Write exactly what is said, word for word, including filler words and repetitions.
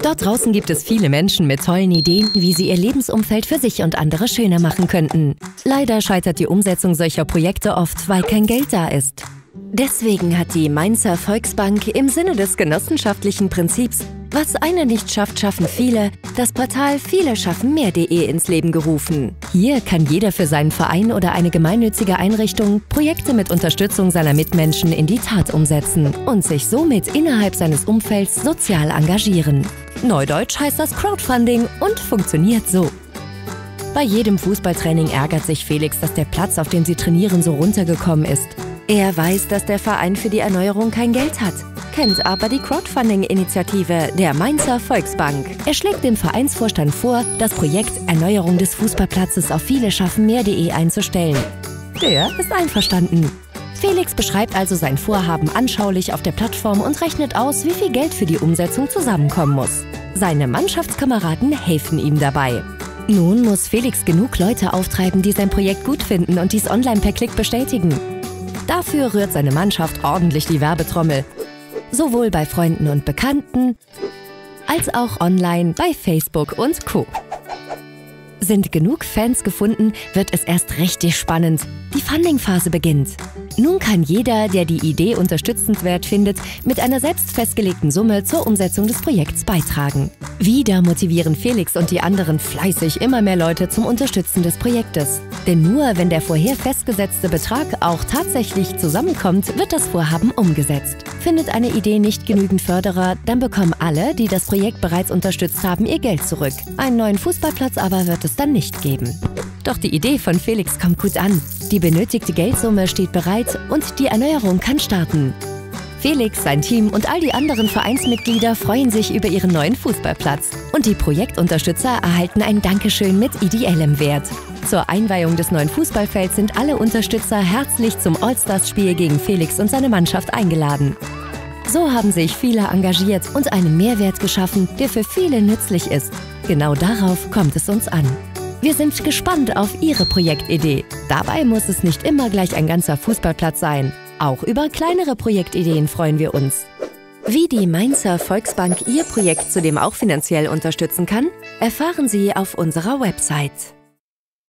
Dort draußen gibt es viele Menschen mit tollen Ideen, wie sie ihr Lebensumfeld für sich und andere schöner machen könnten. Leider scheitert die Umsetzung solcher Projekte oft, weil kein Geld da ist. Deswegen hat die Mainzer Volksbank im Sinne des genossenschaftlichen Prinzips "Was einer nicht schafft, schaffen viele" das Portal viele schaffen mehr punkt de ins Leben gerufen. Hier kann jeder für seinen Verein oder eine gemeinnützige Einrichtung Projekte mit Unterstützung seiner Mitmenschen in die Tat umsetzen und sich somit innerhalb seines Umfelds sozial engagieren. Neudeutsch heißt das Crowdfunding und funktioniert so. Bei jedem Fußballtraining ärgert sich Felix, dass der Platz, auf dem sie trainieren, so runtergekommen ist. Er weiß, dass der Verein für die Erneuerung kein Geld hat, kennt aber die Crowdfunding-Initiative der Mainzer Volksbank. Er schlägt dem Vereinsvorstand vor, das Projekt Erneuerung des Fußballplatzes auf viele schaffen mehr punkt de einzustellen. Der ist einverstanden. Felix beschreibt also sein Vorhaben anschaulich auf der Plattform und rechnet aus, wie viel Geld für die Umsetzung zusammenkommen muss. Seine Mannschaftskameraden helfen ihm dabei. Nun muss Felix genug Leute auftreiben, die sein Projekt gut finden und dies online per Klick bestätigen. Dafür rührt seine Mannschaft ordentlich die Werbetrommel. Sowohl bei Freunden und Bekannten, als auch online bei Facebook und Co. Sind genug Fans gefunden, wird es erst richtig spannend. Die Funding-Phase beginnt. Nun kann jeder, der die Idee unterstützenswert findet, mit einer selbst festgelegten Summe zur Umsetzung des Projekts beitragen. Wieder motivieren Felix und die anderen fleißig immer mehr Leute zum Unterstützen des Projektes. Denn nur wenn der vorher festgesetzte Betrag auch tatsächlich zusammenkommt, wird das Vorhaben umgesetzt. Findet eine Idee nicht genügend Förderer, dann bekommen alle, die das Projekt bereits unterstützt haben, ihr Geld zurück. Einen neuen Fußballplatz aber wird es dann nicht geben. Doch die Idee von Felix kommt gut an. Die benötigte Geldsumme steht bereit und die Erneuerung kann starten. Felix, sein Team und all die anderen Vereinsmitglieder freuen sich über ihren neuen Fußballplatz. Und die Projektunterstützer erhalten ein Dankeschön mit ideellem Wert. Zur Einweihung des neuen Fußballfelds sind alle Unterstützer herzlich zum All-Stars-Spiel gegen Felix und seine Mannschaft eingeladen. So haben sich viele engagiert und einen Mehrwert geschaffen, der für viele nützlich ist. Genau darauf kommt es uns an. Wir sind gespannt auf Ihre Projektidee. Dabei muss es nicht immer gleich ein ganzer Fußballplatz sein. Auch über kleinere Projektideen freuen wir uns. Wie die Mainzer Volksbank Ihr Projekt zudem auch finanziell unterstützen kann, erfahren Sie auf unserer Website.